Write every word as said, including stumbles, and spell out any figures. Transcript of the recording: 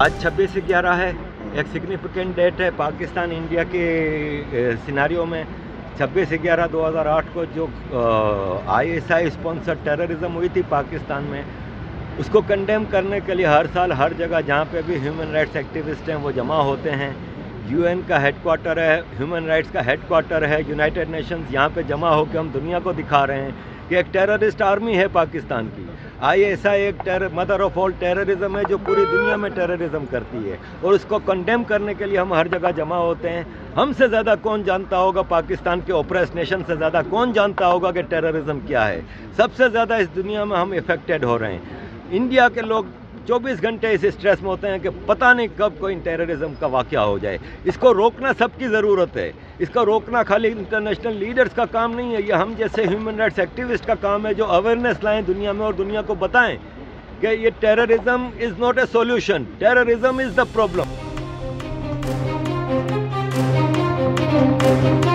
आज छब्बीस ग्यारह है, एक सिग्निफिकेंट डेट है पाकिस्तान इंडिया के सिनारियो में। छब्बीस ग्यारह दो हज़ार आठ को जो I S I sponsor terrorism हुई थी पाकिस्तान में, उसको कंडेम करने के लिए हर साल हर जगह जहाँ पे भी ह्यूमन राइट्स एक्टिविस्ट हैं वो जमा होते हैं। यूएन का हेडक्वार्टर है, ह्यूमन राइट्स का हेडक्वार्टर है, यूनाइटेड नेशंस, यहाँ पे जमा होकर हम दुनिया को दिखा रहे हैं कि एक टेररिस्ट आर्मी है पाकिस्तान की। आईएसआई एक terror mother of all terrorism है जो पूरी दुनिया में टेररिज्म करती है, और उसको कंडेम करने के लिए हम हर जगह जमा होते हैं। हमसे ज़्यादा कौन जानता होगा, पाकिस्तान के ओप्रेस नेशन से ज़्यादा कौन जानता होगा कि टेररिज्म क्या है। सबसे ज़्यादा इस दुनिया में हम इफेक्टेड हो रहे हैं। इंडिया के लोग चौबीस घंटे इस स्ट्रेस में होते हैं कि पता नहीं कब कोई टेररिज्म का वाक़या हो जाए। इसको रोकना सबकी ज़रूरत है। इसको रोकना खाली इंटरनेशनल लीडर्स का काम नहीं है, ये हम जैसे ह्यूमन राइट्स एक्टिविस्ट का काम है जो अवेयरनेस लाएं दुनिया में और दुनिया को बताएं कि ये terrorism is not a solution, terrorism is the problem.